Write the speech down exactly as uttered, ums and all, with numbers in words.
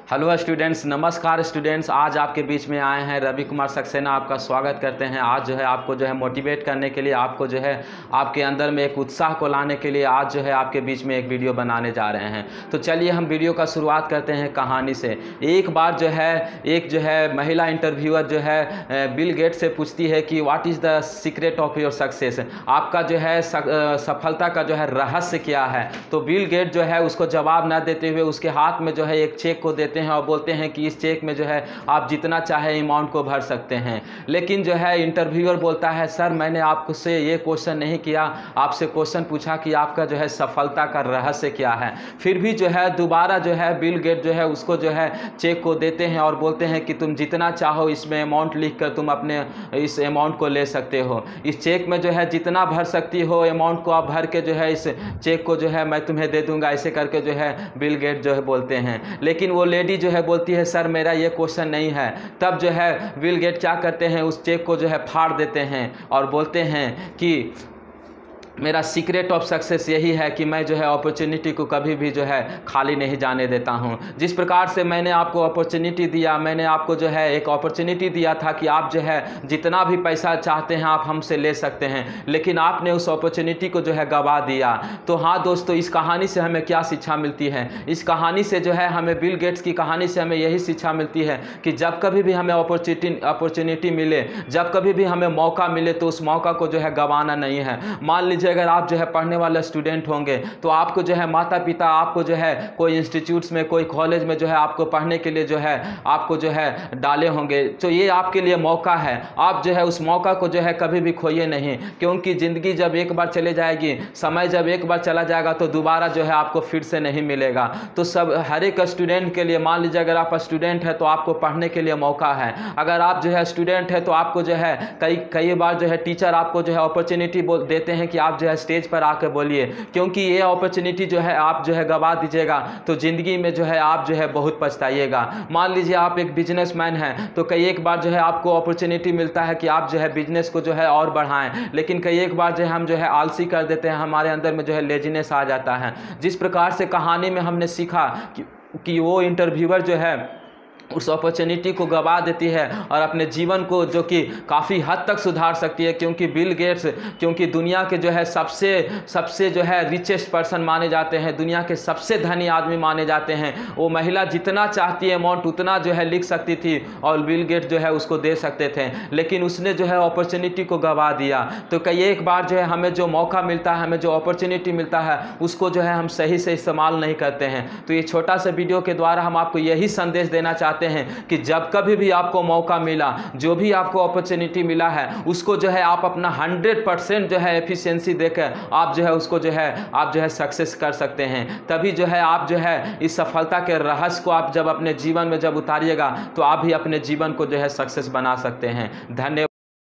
Hello students, नमस्कार students. आज आपके बीच में आए हैं रवि कुमार सक्सेना। आपका स्वागत करते हैं। आज जो है आपको जो है मोटिवेट करने के लिए, आपको जो है आपके अंदर में एक उत्साह को लाने के लिए आज जो है आपके बीच में एक वीडियो बनाने जा रहे हैं। तो चलिए हम वीडियो का शुरुआत करते हैं कहानी से। एक बार जो है एक जो है महिला इंटरव्यूअर जो है बिल गेट से पूछती है कि what is the secret of your success, आपका जो है सफलता का जो है रहस्य क्या है। तो बिल गेट जो है उसको जवाब न देते हुए उसके हाथ में जो है एक चेक को देते हैं और बोलते हैं कि इस चेक में जो है आप जितना चाहे अमाउंट को भर सकते हैं। लेकिन जो है इंटरव्यूअर बोलता है, सर मैंने आपसे ये क्वेश्चन नहीं किया, आपसे क्वेश्चन पूछा कि आपका जो है सफलता का रहस्य क्या है। फिर भी जो है दोबारा जो है बिल गेट जो है उसको जो है चेक को देते हैं और बोलते हैं कि तुम जितना चाहो इसमें अमाउंट लिख कर तुम अपने इस अमाउंट को ले सकते हो। इस चेक में जो है जितना भर सकती हो अमाउंट को आप भर के जो है इस चेक को जो है मैं तुम्हें दे दूंगा, ऐसे करके जो है बिल गेट जो है बोलते हैं। लेकिन वो लेडी जो है बोलती है, सर मेरा ये क्वेश्चन नहीं है। तब जो है बिल गेट क्या करते हैं, उस चेक को जो है फाड़ देते हैं और बोलते हैं कि मेरा सीक्रेट ऑफ सक्सेस यही है कि मैं जो है अपॉर्चुनिटी को कभी भी जो है खाली नहीं जाने देता हूं। जिस प्रकार से मैंने आपको अपॉर्चुनिटी दिया, मैंने आपको जो है एक अपॉर्चुनिटी दिया था कि आप जो है जितना भी पैसा चाहते हैं आप हमसे ले सकते हैं, लेकिन आपने उस अपॉर्चुनिटी को जो है गवा दिया। तो हाँ दोस्तों, इस कहानी से हमें क्या शिक्षा मिलती है? इस कहानी से जो है हमें, बिल गेट्स की कहानी से हमें यही शिक्षा मिलती है कि जब कभी भी हमें अपॉर्चुनिटी अपॉर्चुनिटी मिले, जब कभी भी हमें मौका मिले तो उस मौका को जो है गंवाना नहीं है। मान लीजिए अगर आप जो है पढ़ने वाले स्टूडेंट होंगे तो आपको जो है माता पिता आपको जो है कोई इंस्टीट्यूट्स में, कोई कॉलेज में जो है आपको पढ़ने के लिए जो है आपको जो है डाले होंगे, तो ये आपके लिए मौका है। आप जो है उस मौका को जो है कभी भी खोइए नहीं, क्योंकि ज़िंदगी जब एक बार चले जाएगी, समय जब एक बार चला जाएगा तो दोबारा जो है आपको फिर से नहीं मिलेगा। तो सब हर एक स्टूडेंट के लिए, मान लीजिए अगर आप स्टूडेंट है तो आपको पढ़ने के लिए मौका है। अगर आप जो है स्टूडेंट है तो आपको जो है कई कई बार जो है टीचर आपको जो है अपॉर्चुनिटी देते हैं कि आप जो है स्टेज पर आकर बोलिए, क्योंकि ये अपॉर्चुनिटी जो है आप जो है गवा दीजिएगा तो जिंदगी में जो है आप जो है बहुत पछताइएगा। मान लीजिए आप एक बिजनेसमैन हैं तो कई एक बार जो है आपको अपॉर्चुनिटी मिलता है कि आप जो है बिजनेस को जो है और बढ़ाएं, लेकिन कई एक बार जो है हम जो है आलसी कर देते हैं, हमारे अंदर में जो है लेजीनेस आ जाता है। जिस प्रकार से कहानी में हमने सीखा कि, कि वो इंटरव्यूअर जो है उस अपॉर्चुनिटी को गवा देती है और अपने जीवन को जो कि काफ़ी हद तक सुधार सकती है, क्योंकि बिल गेट्स क्योंकि दुनिया के जो है सबसे सबसे जो है रिचेस्ट पर्सन माने जाते हैं, दुनिया के सबसे धनी आदमी माने जाते हैं। वो महिला जितना चाहती है अमाउंट उतना जो है लिख सकती थी और बिल गेट्स जो है उसको दे सकते थे, लेकिन उसने जो है अपॉर्चुनिटी को गवा दिया। तो कई एक बार जो है हमें जो मौका मिलता है, हमें जो अपॉर्चुनिटी मिलता है, उसको जो है हम सही से इस्तेमाल नहीं करते हैं। तो ये छोटा सा वीडियो के द्वारा हम आपको यही संदेश देना चाहते हैं कि जब कभी भी आपको मौका मिला, जो भी आपको अपॉर्चुनिटी मिला है, उसको जो है आप अपना हंड्रेड परसेंट जो है एफिशिएंसी देकर आप जो है उसको जो है आप जो है सक्सेस कर सकते हैं। तभी जो है आप जो है इस सफलता के रहस्य को आप जब अपने जीवन में जब उतारिएगा तो आप भी अपने जीवन को जो है सक्सेस बना सकते हैं। धन्यवाद।